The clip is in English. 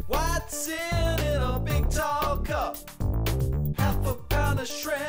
What's in a big tall cup? Half a pound of shrimp.